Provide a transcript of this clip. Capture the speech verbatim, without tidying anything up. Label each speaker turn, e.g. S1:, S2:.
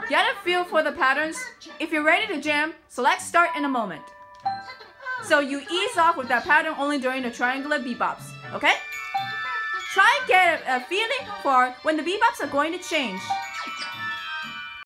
S1: Get a feel for the patterns. If you're ready to jam, select start in a moment. So you ease off with that pattern only during the triangular bebops, okay? Try and get a, a feeling for when the bebops are going to change.